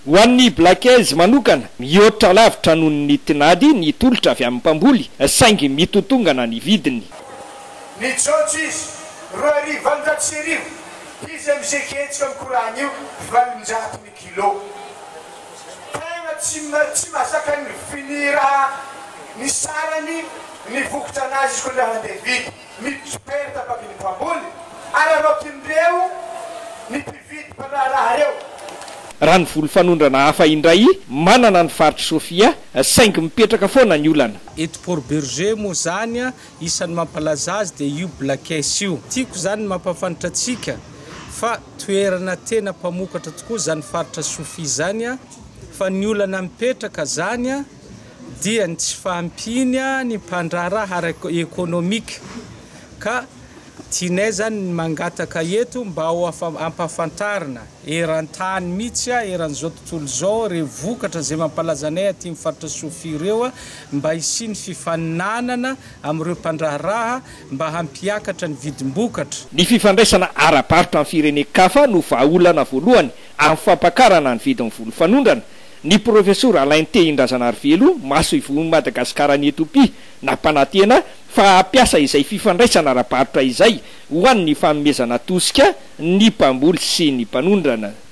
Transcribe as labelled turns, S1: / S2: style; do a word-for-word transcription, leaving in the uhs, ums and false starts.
S1: ho an'ny Blackez manokana mihoatra lavitra noho ny tinady ny tolotra avy amin'ny mpamboly saingy mitotongana ny vidiny.
S2: Ny jotso izy roa arivo valonjato sy arivo izy am'izay ketsika mikorana io valonjato ny kilo. Tegna tsy tsy mahazaka ny finira ny sarany ny vokotra anazy izy koa le handeha vidy miperta baka ny mpamboly ary anao kindreo ny mpividy mpanaraha reo.
S1: Raha ny volo fanondrana hafa indray manana ny faritra Sofia saingy mipetraka foana ny olana.
S3: Eto Port Berger moa zany isan'ny mampalaza azy dia io Blackez io. Tiako zany mampafantatra atsika fa toerana tena mpamokatra tokoa zany faritra Sofia zany fa ny olana mipetraka zany dia ny tsy fahampiny ny mpandraharaha ara-ekonomika ka tianay zany mangataka eto mba ho ampafantarina eran-tany mihitsy eran'izao tontolo zao re vokatra zay mampalaza anay aty amin'ny faritra Sofia ireo mba hisiany fifaninanana amin'ireo mpandraharaha mba hampiakatra ny vidim-bokatra.
S1: Ny fifandraisana ara-paritra amin'ny firenen-kafa no vahaolana voalohany amin'ny fampakarana ny vidin'ny volo fanondrana. Ny profesora Alain T Indrazanarivelo maso ivon'ny Madagasikara ny Etopia nampanantena fa ampiasa izay fifandraisana ara-paritra izay ho an'ny fanomezana tosika ny mpamboly sy ny mpanondrana.